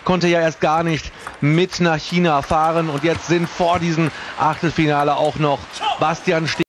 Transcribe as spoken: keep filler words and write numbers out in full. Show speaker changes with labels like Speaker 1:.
Speaker 1: konnte ja erst gar nicht mit nach China fahren und jetzt sind vor diesem Achtelfinale auch noch Bastian Steh